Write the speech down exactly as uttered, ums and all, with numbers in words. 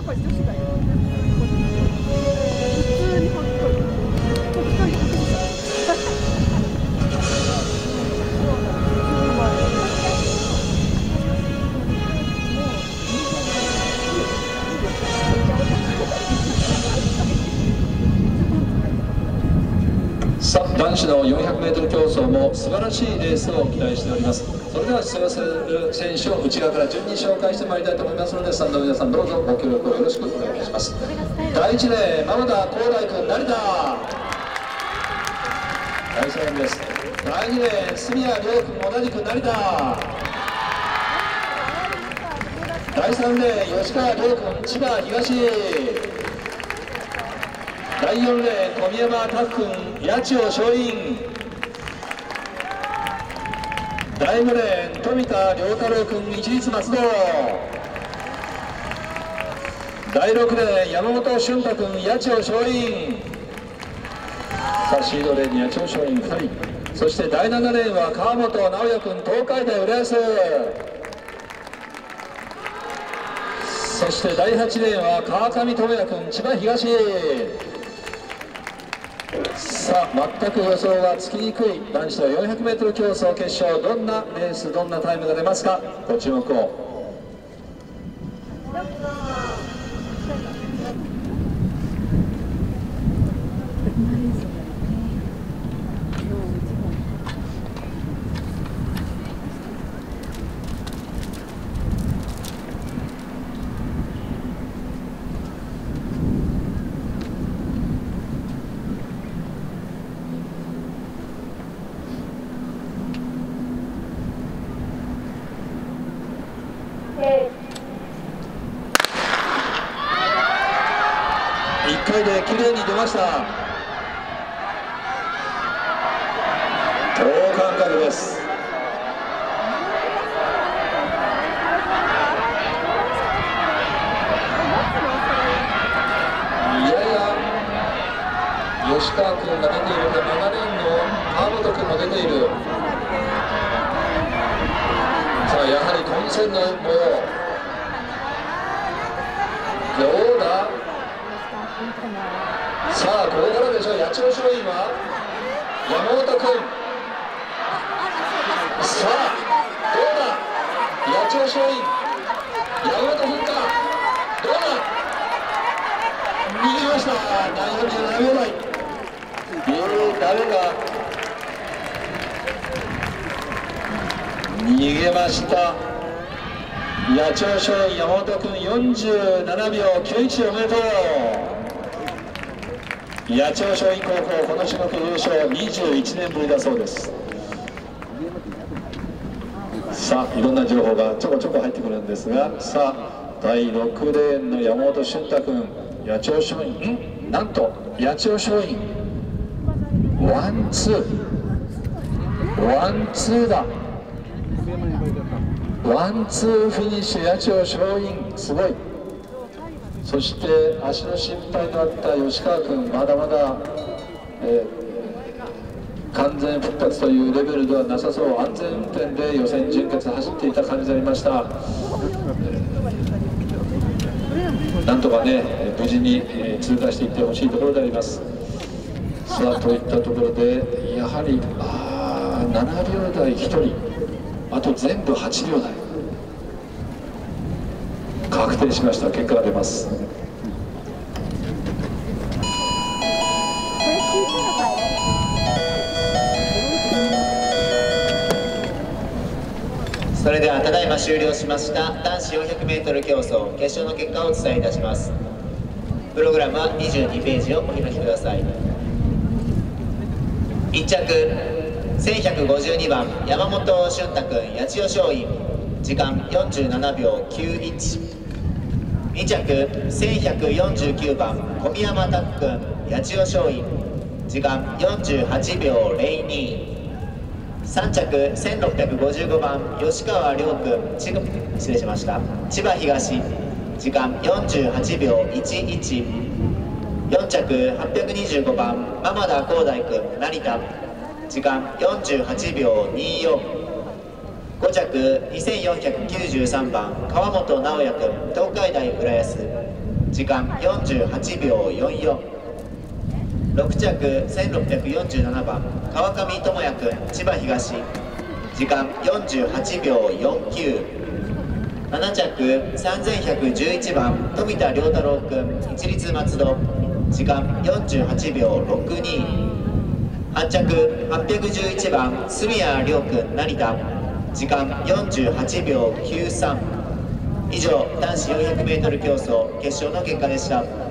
ぱり女子だよ。普通にほっといて。ほっといて。 さあ、男子の よんひゃくメートル 競争も素晴らしいレースを期待しております。それでは出場する選手を内側から順に紹介してまいりたいと思いますので、スタンドの皆さんどうぞご協力をよろしくお願いいたします。だいいちレーン、間田光大君成田。だいさんレーンです。だいにレーン、住谷亮君同じく成田。だいさんレーン、吉川亮君千葉東。だいよんレーン、富山拓君八千代松陰。だいごレーン、富田良太郎君市立松戸。だいろくレーン、山本俊太君八千代松陰。さあ、シードレーンに八千代松陰ふたり。そしてだいななレーンは川本直也君東海大浦安。そしてだいはちレーンは川上智也君千葉東。さあ、全く予想がつきにくい男子の よんひゃくメートル 競争決勝、どんなレース、どんなタイムが出ますか、ご注目を。いっかいで綺麗に出ました。等間隔です。いやいや吉川君が出ているか、ななレーンの川本君も出ている。さあ、やはり混戦の模様。どうだ。さあ、ここからでしょう。八千代松陰は山本君。さあ、どうだ。八千代松陰、山本君か。どうだ。逃げました。だいよんじゅうななびょうだい。えー、誰が逃げました。八千代松陰、山本君よんじゅうななびょうきゅういち、おめでとう。八千代松陰高校、この種目優勝にじゅういちねんぶりだそうです。さあ、いろんな情報がちょこちょこ入ってくるんですが、さあ、だいろくレーンの山本俊太君、八千代松陰、んなんと八千代松陰ワンツーワンツーだ。ワンツーフィニッシュ、八千代松陰、すごい。そして足の心配のあった吉川君、まだまだ、えー、完全復活というレベルではなさそう。安全運転で予選準決走っていた感じになりました。なんとかね、無事に通過していってほしいところであります。さあ、といったところで、やはりあななびょうだいひとり、あと全部はちびょうだい確定しました。結果が出ます。 それではただいま終了しました男子 よんひゃくメートル 競争決勝の結果をお伝えいたします。プログラムはにじゅうにページをお開きください。いっちゃくせんひゃくごじゅうにばん山本俊太君八千代松陰、時間よんじゅうななびょうきゅういち。にちゃくせんひゃくよんじゅうきゅうばん小宮山拓君八千代松陰、時間よんじゅうはちびょうぜろに。さんちゃくせんろっぴゃくごじゅうごばん吉川亮君千葉失礼しました千葉東、時間よんじゅうはちびょういちいち。よんちゃくはっぴゃくにじゅうごばん間田光大君成田、時間よんじゅうはちびょうにじゅうよん。ごちゃくにせんよんひゃくきゅうじゅうさんばん川本直也君東海大浦安、 時間よんじゅうはちびょうよんじゅうよん。ろく着せんろっぴゃくよんじゅうななばん川上智也君千葉東、時間よんじゅうはちびょうよんじゅうきゅう。なな着さんぜんひゃくじゅういちばん富田良太郎君一律松戸、時間よんじゅうはちびょうろくに。はち着はっぴゃくじゅういちばん住谷亮君成田、時間よんじゅうはちびょうきゅうさん。以上男子 よんひゃくメートル 競争決勝の結果でした。